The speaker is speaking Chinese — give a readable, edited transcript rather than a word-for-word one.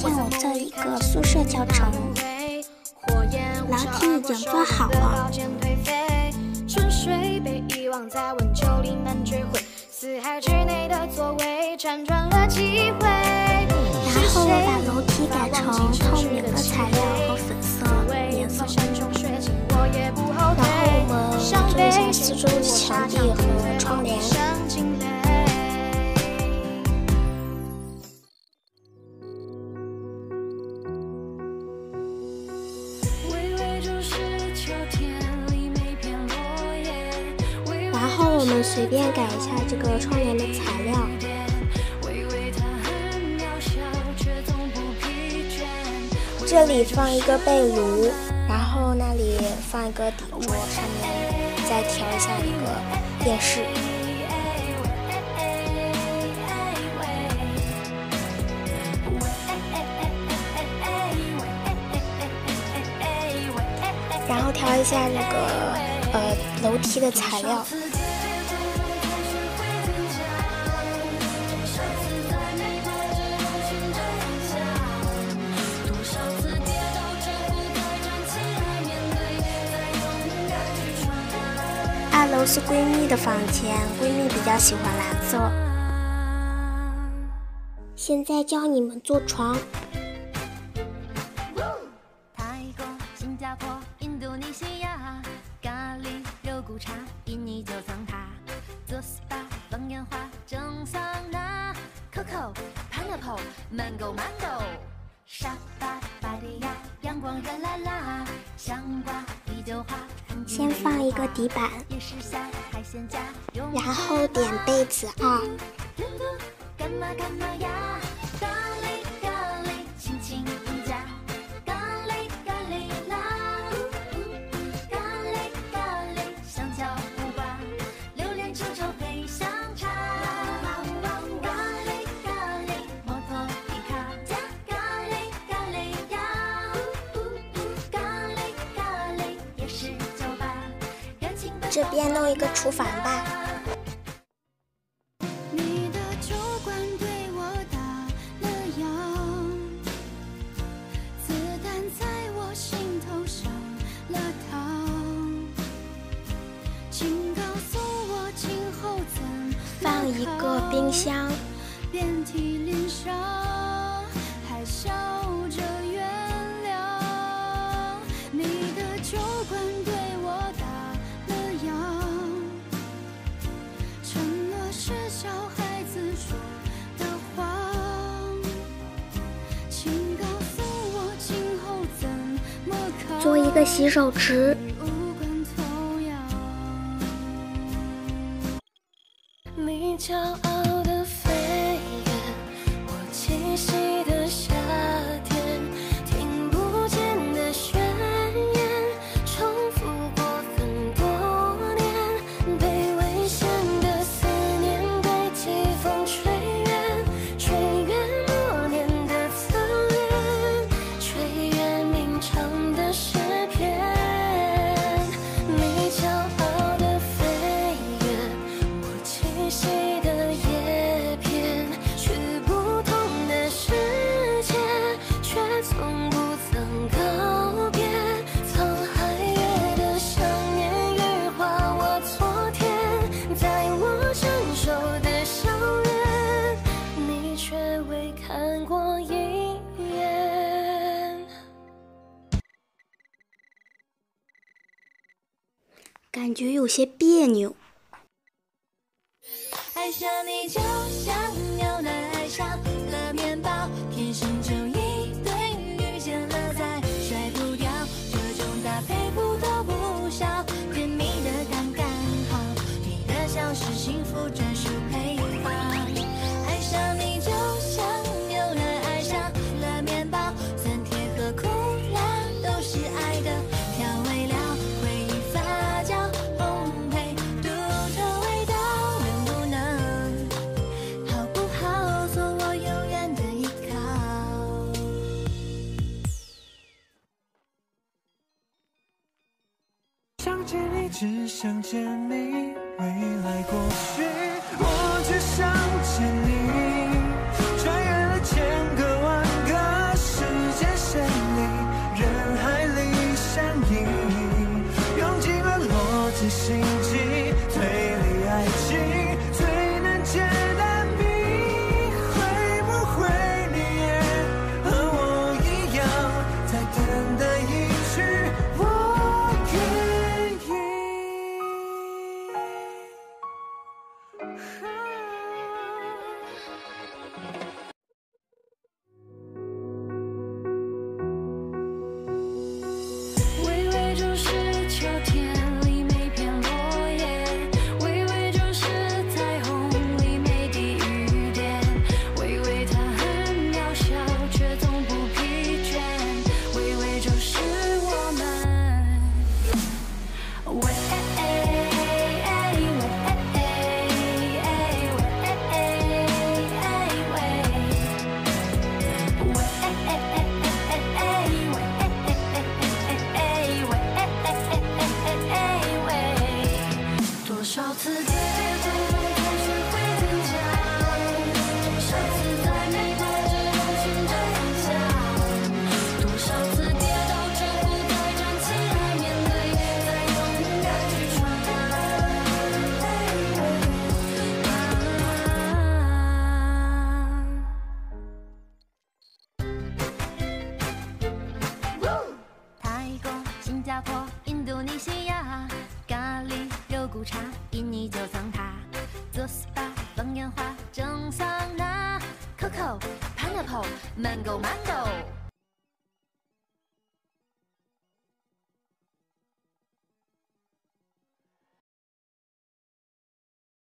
天我做一个宿舍教程，楼梯已经做好了。 春水被遗忘在温酒里难追回，四海之内的座位辗转了几回。 然后我把楼梯改成透明的材料和粉色颜色，然后我们做一下四周的墙壁和窗帘。然后我们随便改一下这个窗帘的材料。这里放一个被炉，然后那里放一个底桌，上面再调一下一个电视。然后调一下那个楼梯的材料。2楼是闺蜜的房间，闺蜜比较喜欢蓝色。现在教你们做床。 泰国、新加坡、印度尼西亚，咖喱、肉骨茶，印尼九层塔，做 SPA、放烟花、蒸桑拿 ，Coco、Pineapple、Mango、沙发、巴蒂亚，阳光热辣辣，香瓜、啤酒花。 先放一个底板，然后点被子2。这边弄一个厨房吧。 你的酒馆对我打了烊，子弹在我心头上了膛，请告诉我今后怎放一个冰箱， 遍体鳞伤，还笑着原谅。你的酒馆对我打了烊，承诺是小孩子说的谎，请告诉我今后怎么扛。 做一个洗手池。 你骄傲的飞远，我栖息的夏天，听不见的宣言，重复过很多年，被危险的思念被季风吹远，吹远默念的侧脸，吹远鸣唱的诗篇。你骄傲的飞远，我栖息的叶片，去不同的世界，却从不曾告别。沧海月的想念羽化我昨天，在我成熟的校园，你却未看过一眼。 感觉有些别扭。 爱上你就像牛奶爱上了面包，天生就一对，遇见了再甩不掉，这种搭配不多不少，甜蜜的刚刚好，你的笑是幸福专属配方。爱上你就像牛奶爱上了面包，酸甜和苦辣都是爱的调味料，回忆发酵烘焙独特味道，能不能好不好做我永远的依靠。 想见你，只想见你，未来过去，我只想见你，穿越了千个万个放烟花，蒸桑拿，Coco、Pineapple、Mango、Mango。